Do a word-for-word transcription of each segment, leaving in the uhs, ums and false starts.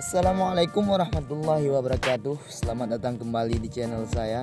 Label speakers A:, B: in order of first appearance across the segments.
A: Assalamualaikum warahmatullahi wabarakatuh. Selamat datang kembali di channel saya.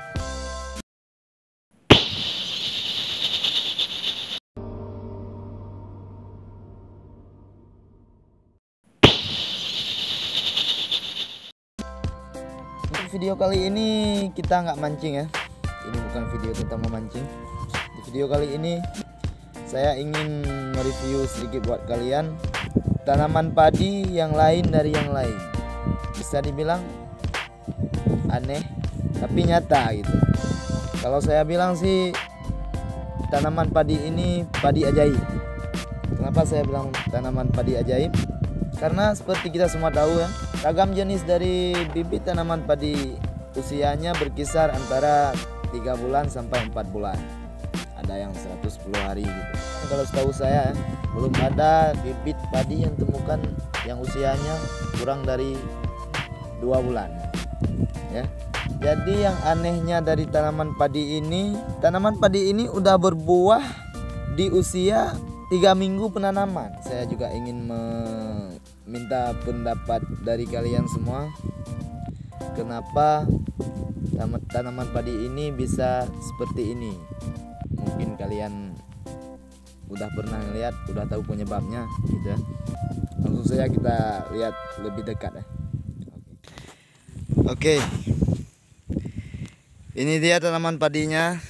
A: Untuk video kali ini kita nggak mancing ya. Ini bukan video tentang memancing. Di video kali ini saya ingin mereview sedikit buat kalian tanaman padi yang lain dari yang lain. Bisa dibilang aneh tapi nyata gitu. Kalau saya bilang sih tanaman padi ini padi ajaib. Kenapa saya bilang tanaman padi ajaib? Karena seperti kita semua tahu ya, ragam jenis dari bibit tanaman padi usianya berkisar antara tiga bulan sampai empat bulan. Ada yang seratus sepuluh hari gitu. Kalau setahu saya belum ada bibit padi yang temukan yang usianya kurang dari dua bulan ya. Jadi yang anehnya dari tanaman padi ini, tanaman padi ini udah berbuah di usia tiga minggu penanaman. Saya juga ingin meminta pendapat dari kalian semua, kenapa tanaman padi ini bisa seperti ini. Mungkin kalian udah pernah lihat, udah tahu penyebabnya gitu ya. Langsung saja kita lihat lebih dekat ya. Oke. Ini dia tanaman padinya.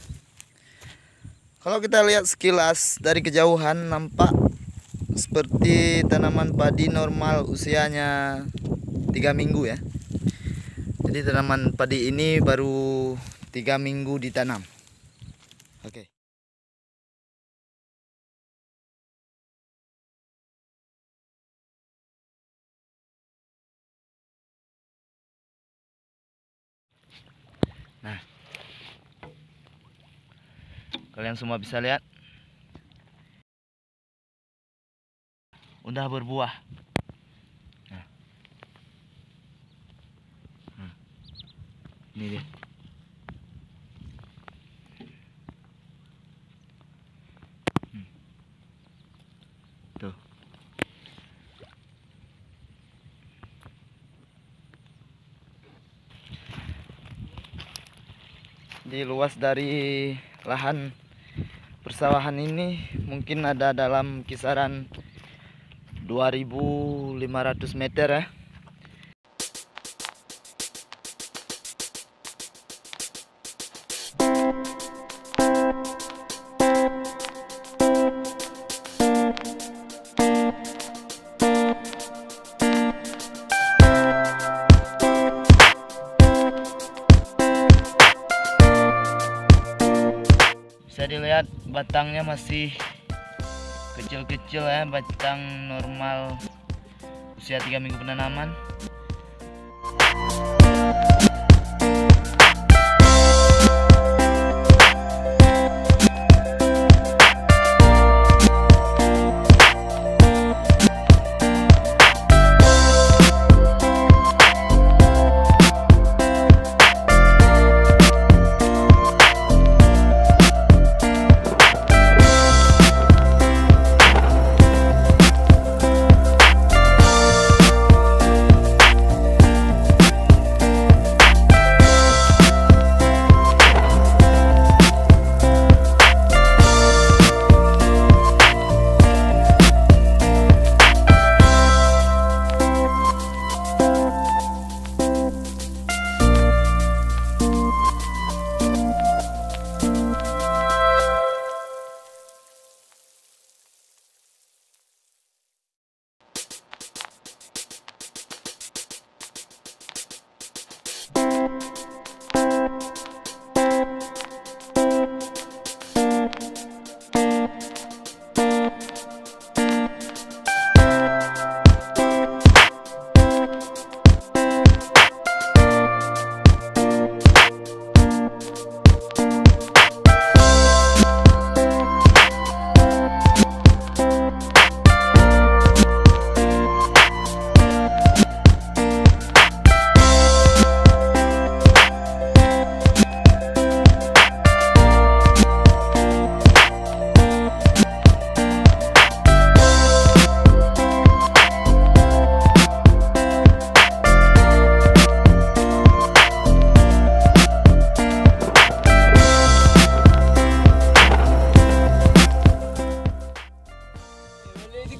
A: Kalau kita lihat sekilas dari kejauhan nampak seperti tanaman padi normal usianya tiga minggu ya. Jadi tanaman padi ini baru tiga minggu ditanam. Oke. Nah, kalian semua bisa lihat, udah berbuah. Nah, nah ini dia. Hmm. Tuh. Di luas dari lahan persawahan ini mungkin ada dalam kisaran dua ribu lima ratus meter ya. Bisa dilihat batangnya masih kecil-kecil ya, batang normal usia tiga minggu penanaman.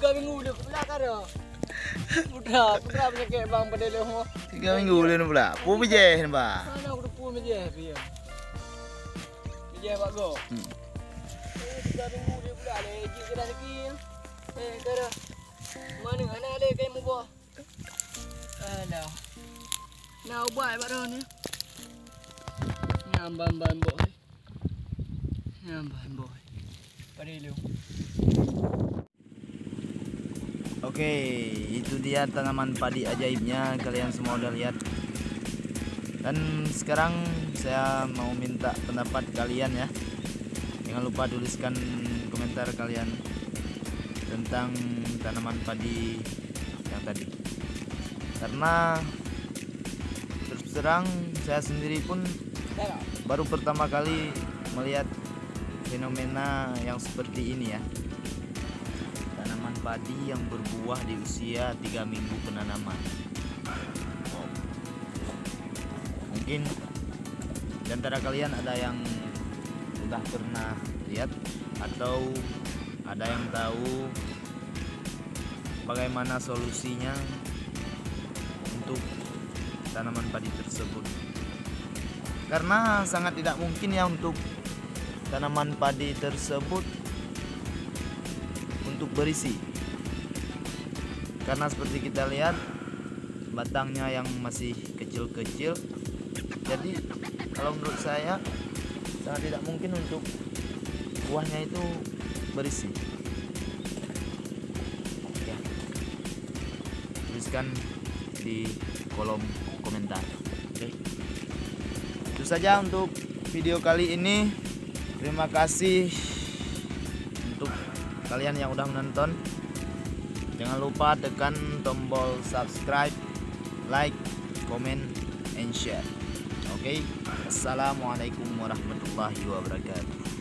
B: tiga minggu dia pula karo. Udah, udah penyakit bang pada dia semua.
A: Tiga minggu dia pula. Pu bejeh nampak.
B: Mana aku pu bejeh dia. Bejeh pak go.
A: Hmm.
B: Eh tiga minggu dia pula le, jik kira lagi. Eh karo. Mana anak le kai mu buah. Alah. Nah ubat pak dah ni. Nyambam-bam boy. Nyambam boy. Pada dia.
A: Oke, itu dia tanaman padi ajaibnya, kalian semua udah lihat. Dan sekarang saya mau minta pendapat kalian ya. Jangan lupa tuliskan komentar kalian tentang tanaman padi yang tadi. Karena terus terang saya sendiri pun baru pertama kali melihat fenomena yang seperti ini ya. Tanaman padi yang berbuah di usia tiga minggu penanaman. Wow. Mungkin di antara kalian ada yang sudah pernah lihat atau ada yang tahu bagaimana solusinya untuk tanaman padi tersebut. Karena sangat tidak mungkin ya untuk tanaman padi tersebut untuk berisi, karena seperti kita lihat batangnya yang masih kecil-kecil. Jadi kalau menurut saya sangat tidak mungkin untuk buahnya itu berisi ya. Tuliskan di kolom komentar. Oke, itu saja untuk video kali ini. Terima kasih untuk kalian yang udah menonton. Jangan lupa tekan tombol subscribe, like, comment, and share. Oke, okay? Assalamualaikum warahmatullahi wabarakatuh.